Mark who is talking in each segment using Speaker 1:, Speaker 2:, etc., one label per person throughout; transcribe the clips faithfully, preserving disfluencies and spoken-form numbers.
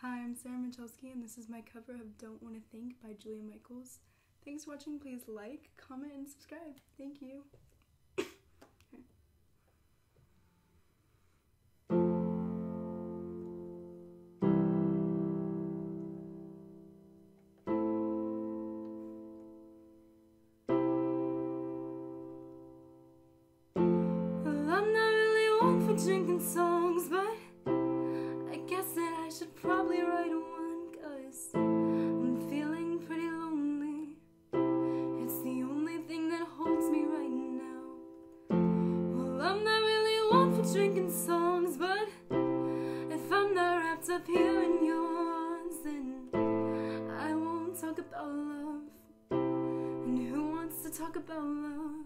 Speaker 1: Hi, I'm Sarah Machelski, and this is my cover of Don't Wanna Think by Julia Michaels. Thanks for watching. Please like, comment, and subscribe. Thank you. Well, I'm not really one for drinking songs, but I guess that I should probably write one, 'cause I'm feeling pretty lonely. It's the only thing that holds me right now. Well, I'm not really one for drinking songs, but if I'm not wrapped up here in your arms, then I won't talk about love. And who wants to talk about love?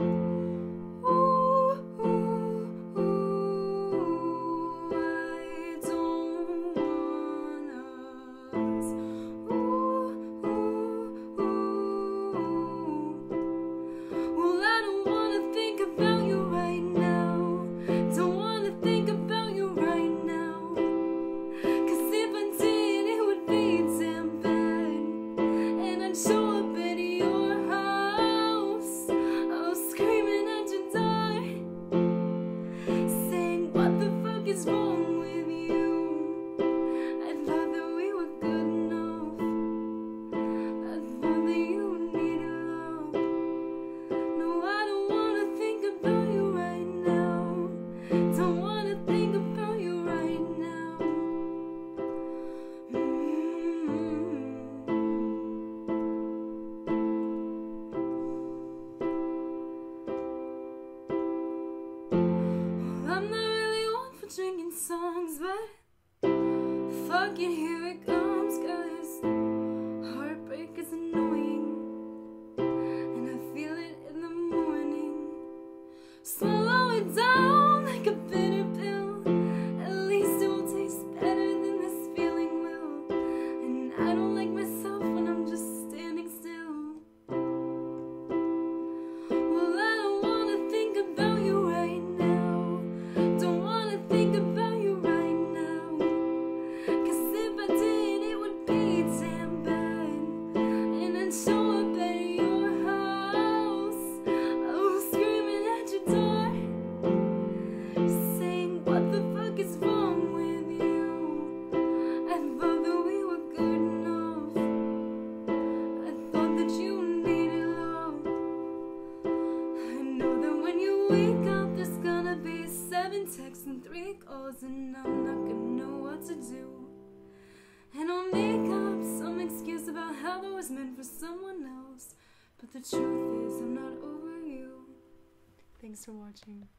Speaker 1: Wrong with you? I thought that we were good enough. I thought that you needed love. No, I don't wanna think about you right now. Don't wanna think about you right now. Mm-hmm. Well, I'm not drinking songs, but fuck it, here it comes, 'cause heartbreak is annoying, and I feel it in the morning. Swallow it down like a bitter pill. At least it will taste better than this feeling will. And I don't like myself when I'm just standing still. Well, I don't wanna think about you right now. Don't wanna think about you right now, 'cause if I did, it would be damn bad. And I'd show up at your house, oh, screaming at your door, saying, what the fuck is wrong with you? I thought that we were good enough. I thought that you needed love. I know that when you wake up, there's gonna be seven texts and three calls, and I'm not gonna know what to do. And I'll make up some excuse about how that was meant for someone else, but the truth is I'm not over you. Thanks for watching.